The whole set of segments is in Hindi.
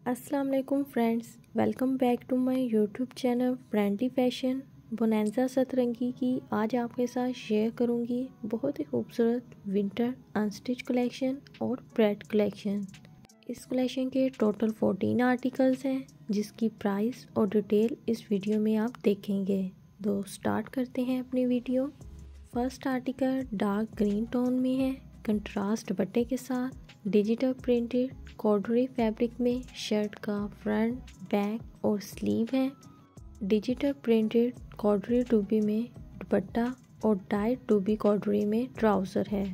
अस्सलाम वालेकुम friends, welcome back to my YouTube channel friendly fashion. Bonanza Satrangi की आज आपके साथ शेयर करूंगी बहुत ही खूबसूरत विंटर अनस्टिच कलेक्शन और ब्रेड कलेक्शन। इस कलेक्शन के टोटल 14 आर्टिकल्स हैं जिसकी प्राइस और डिटेल इस वीडियो में आप देखेंगे। तो स्टार्ट करते हैं अपनी video. First article dark green tone में है, कंट्रास्ट दुपट्टे के साथ डिजिटल प्रिंटेड कॉर्डरी फैब्रिक में शर्ट का फ्रंट, बैक और स्लीव है। डिजिटल प्रिंटेड कॉर्डरी टूबी में दुपट्टा और डाइट टूबी कॉर्डरी में ट्राउज़र है।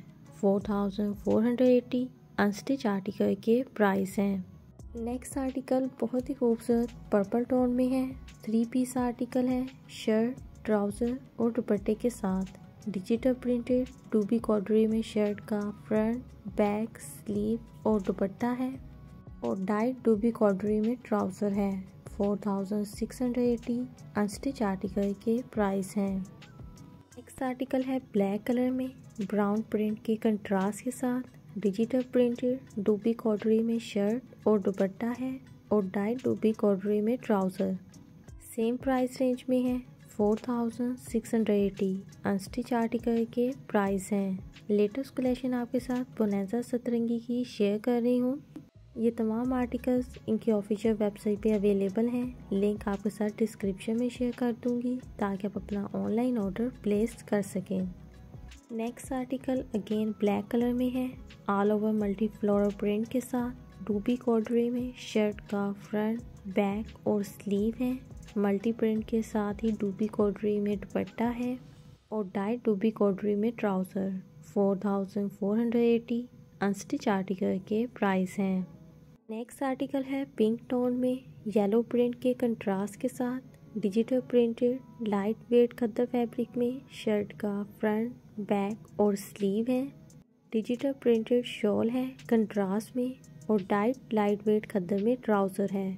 4480 अनस्टिच आर्टिकल के प्राइस हैं। नेक्स्ट आर्टिकल बहुत ही खूबसूरत पर्पल टोन में है। 3 पीस आर्टिकल है, शर्ट, ट्राउज़र और दुपट्टे के साथ। डिजिटल प्रिंटेड टूबी कॉर्डरी में शर्ट का फ्रंट, बैक, स्लीव और दुपट्टा है और डाइट टूबी कॉर्डरी में ट्राउज़र है। 4680 अनस्टिच आर्टिकल के प्राइस हैं। नेक्स्ट आर्टिकल है ब्लैक कलर में ब्राउन प्रिंट के कंट्रास्ट के साथ। डिजिटल प्रिंटेड टूबी कॉर्डरी में शर्ट और दुपट्टा है और डाइट टूबी कॉर्डरी में ट्राउज़र। सेम प्राइस रेंज में है। 4680 अनस्टिच आर्टिकल के प्राइस हैं। लेटेस्ट कलेक्शन आपके साथ बोनांजा सतरंगी की शेयर कर रही हूँ। ये तमाम आर्टिकल्स इनकी ऑफिशियल वेबसाइट पे अवेलेबल हैं। लिंक आपके साथ डिस्क्रिप्शन में शेयर कर दूँगी ताकि आप अपना ऑनलाइन ऑर्डर प्लेस कर सकें। Next article again black colour में है, all over multi floral print के साथ। डूबी कॉर्डरी में शर्ट का फ्रंट, बैक और स्लीव है। मल्टी प्रिंट के साथ ही डूबी कॉर्डरी में दुपट्टा है और डाइट डूबी कॉर्डरी में ट्राउज़र। 4480 अनस्टिच आर्टिकल के प्राइस हैं। नेक्स्ट आर्टिकल है पिंक टोन में येलो प्रिंट के कंट्रास्ट के साथ। डिजिटल प्रिंटेड लाइट वेट खद्दर फैब्रिक में शर्ट का फ्रंट, बैक और स्लीव है। डिजिटल प्रिंटेड शॉल है कंट्रास्ट में और डाइट लाइट वेट खद्दर में ट्राउज़र है।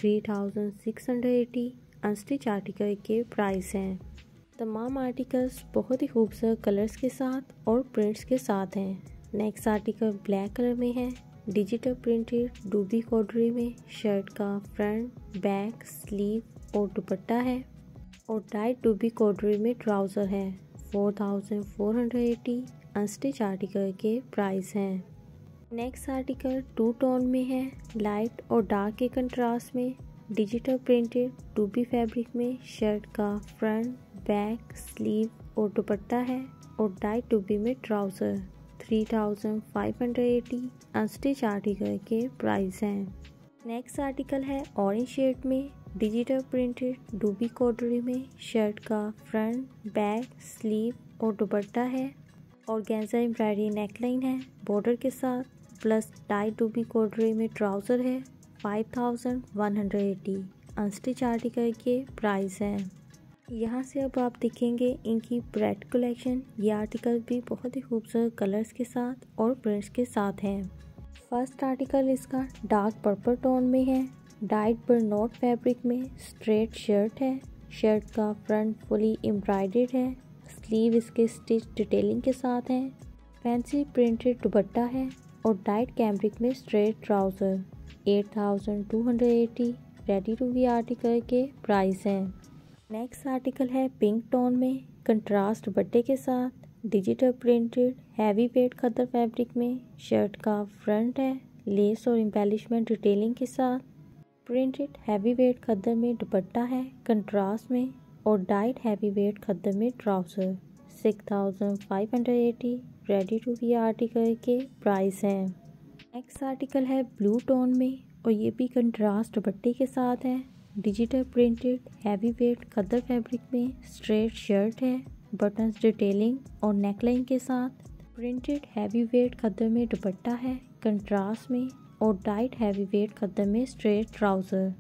3680 अनस्टिच आर्टिकल के प्राइस हैं। तमाम आर्टिकल्स बहुत ही खूबसूरत कलर्स के साथ और प्रिंट्स के साथ हैं। नेक्स्ट आर्टिकल ब्लैक कलर में है, डिजिटल प्रिंटेड डूबी कॉर्डरी में शर्ट का फ्रंट, बैक, स्लीव और दुपट्टा है और डाइट डूबी कॉर्डरी में ट्राउज़र है। 4480 अनस्टिच आर्टिकल के प्राइस हैं। नेक्स्ट आर्टिकल टू टोन में है, लाइट और डार्क के कंट्रास्ट में। डिजिटल प्रिंटेड टूबी फैब्रिक में शर्ट का फ्रंट, बैक, स्लीव और दुपट्टा है और डाइट टूबी में ट्राउज़र। 3580 अनस्टिच आर्टिकल के प्राइस हैं। नेक्स्ट आर्टिकल है ऑरेंज शेड में डिजिटल प्रिंटेड डूबी कॉर्डरी में शर्ट का फ्रंट, बैक, स्लीव और दुपट्टा है और गेंजा एम्ब्रॉयडरी नेकलाइन है बॉर्डर के साथ, प्लस डाइट डूबी कॉर्डरी में ट्राउज़र है। 5180 अनस्टिच आर्टिकल के प्राइस हैं। यहाँ से अब आप देखेंगे इनकी ब्रेड कलेक्शन। ये आर्टिकल भी बहुत ही खूबसूरत कलर्स के साथ और प्रिंट्स के साथ हैं। फर्स्ट आर्टिकल इसका डार्क पर्पल टोन में है, डाइट बर्नॉट फैब्रिक में स्ट्रेट शर्ट है। शर्ट का फ्रंट फुली एम्ब्रॉयडर्ड है, स्लीव इसके स्टिच डिटेलिंग के साथ है। फैंसी प्रिंटेड दुपट्टा है और डाइट कैम्ब्रिक में straight trouser. 8280 ready to wear article के प्राइस हैं। नेक्स्ट आर्टिकल है पिंक टोन में कंट्रास्ट दुपट्टे के साथ। डिजिटल प्रिंटेड हैवी वेट खद्दर फैब्रिक में शर्ट का फ्रंट है, लेस और एम्बेलिशमेंट डिटेलिंग के साथ। प्रिंटेड हैवी वेट खद्दर में दुपट्टा है कंट्रास्ट में और डाइट हैवी वेट खद्दर में trouser. 6580 ready to wear article के प्राइस हैं। नेक्स्ट आर्टिकल है ब्लू टोन में और ये भी कंट्रास्ट दुपट्टे के साथ है। डिजिटल प्रिंटेड हैवी वेट खद्दर फैब्रिक में स्ट्रेट शर्ट है, बटन्स डिटेलिंग और नेकलाइन के साथ। प्रिंटेड हैवी वेट खद्दर में दुपट्टा है कंट्रास्ट में और डाइट हैवी वेट खद्दर में straight trouser.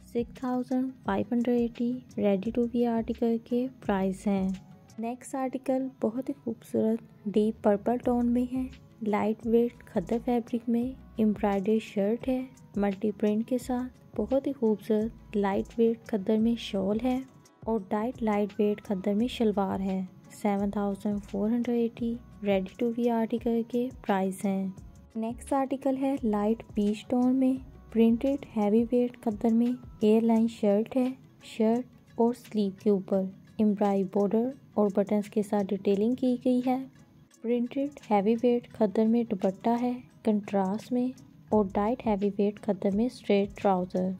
6580 ready to wear article के प्राइस हैं। नेक्स्ट आर्टिकल बहुत ही खूबसूरत डीप पर्पल टोन में है, लाइट वेट खद्दर फैब्रिक में एम्ब्रॉयडर्ड शर्ट है मल्टी प्रिंट के साथ। बहुत ही खूबसूरत लाइट वेट खद्दर में शॉल है और डाइट लाइट वेट खद्दर में शलवार है। 7480 रेडी टू वी आर्टिकल के प्राइस हैं। नेक्स्ट आर्टिकल है लाइट पीच टोन में प्रिंटेड हैवी वेट खद्दर में एयरलाइन शर्ट है। शर्ट और स्लीव के ऊपर एम्ब्रॉयडरी बॉर्डर और बटन्स के साथ डिटेलिंग की गई है। प्रिंटेड हैवी वेट खद्दर में दुपट्टा है कंट्रास्ट में और डाइट हैवी वेट खद्दर में straight trouser.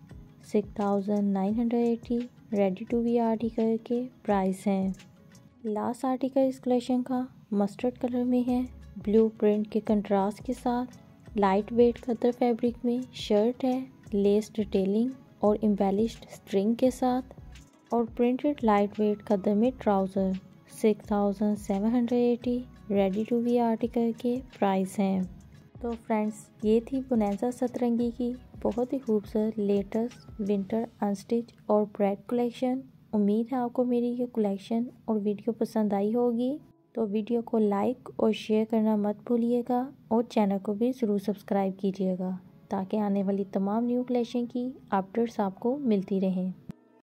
6980 ready to wear article के प्राइस हैं। लास्ट आर्टिकल इस कलेक्शन का मस्टर्ड कलर में है, ब्लू प्रिंट के कंट्रास्ट के साथ। लाइट वेट खद्दर फैब्रिक में शर्ट है, लेस डिटेलिंग और एम्बेलिश्ड स्ट्रिंग के साथ और प्रिंटेड लाइट वेट खद्दर में trouser. 6780 ready to wear article के प्राइस हैं। तो फ्रेंड्स, ये थी बोनांजा सतरंगी की बहुत ही खूबसूरत लेटेस्ट विंटर अनस्टिच और ब्रेड कलेक्शन। उम्मीद है आपको मेरी ये कलेक्शन और वीडियो पसंद आई होगी। तो वीडियो को लाइक और शेयर करना मत भूलिएगा और चैनल को भी ज़रूर सब्सक्राइब कीजिएगा ताकि आने वाली तमाम न्यू कलेक्शन की अपडेट्स आपको मिलती रहें।